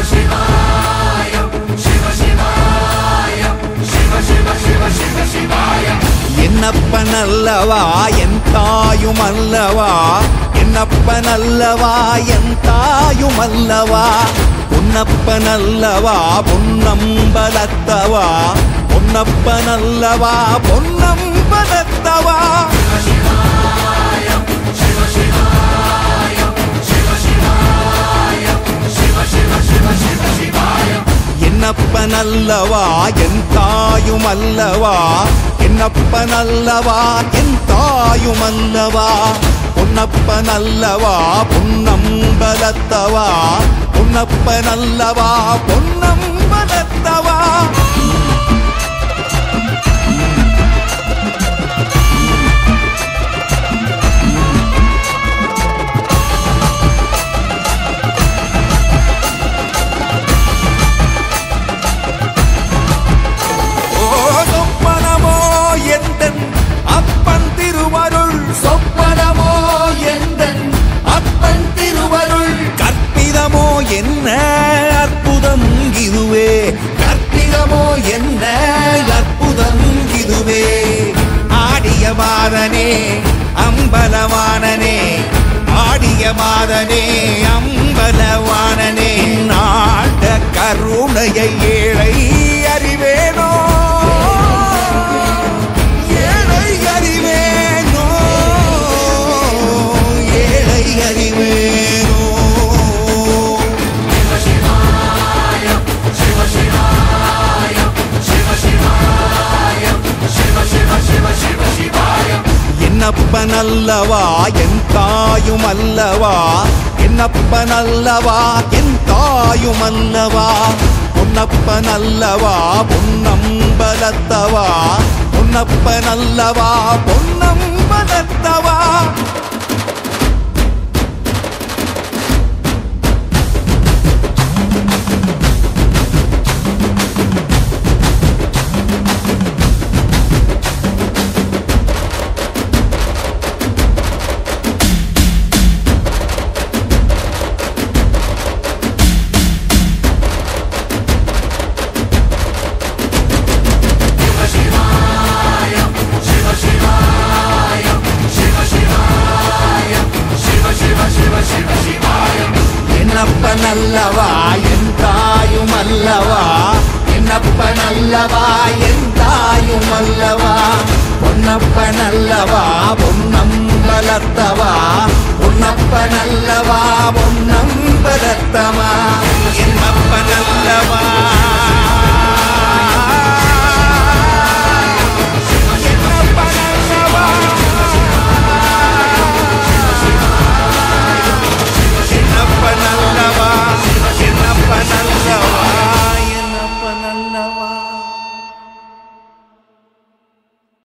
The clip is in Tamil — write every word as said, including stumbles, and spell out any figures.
என்னப்பனல்லவா என் தாயுமல்லவா என்னப்பனல்லவா என் தாயுமல்லவா பொன்னப்பனல்லவா பொன்னம்பலத்தவா பொன்னப்பனல்லவா பொன்னம்பலத்தவா என்னப்பனல்லவா என் தாயுமல்லவா என்னப்பனல்லவா என் தாயுமல்லவா பொன்னப்பனல்லவா பொன்னம்பலத்தவா பொன்னப்பனல்லவா பொன்னம்பலத்தவா என்ன அற்புதம் இதுவே கற்பிதமோ என்ன அற்புதம் இதுவே ஆடிய மாதனே அம்பலவானனே ஆடிய மாதனே அம்பலவானனே நாட கருணையை ஏழை அறிவேனோ ஏழை அறிவேனோ ஏழை அறிவேனோ என்னப்பனல்லவா என் தாயுமல்லவா என்னப்பனல்லவா என் தாயுமல்லவா பொன்னப்பனல்லவா பொன்னம்பலத்தவா பொன்னப்பனல்லவா பொன்னம்பலத்தவா என்னப்பனல்லவா என் தாயுமல்லவா என்னப்பனல்லவா என் தாயுமல்லவா பொன்னப்பனல்லவா பொன்னம்பலத்தவா பொன்னப்பனல்லவா பொன்னம்பலத்தவா என்னப்பனல்லவா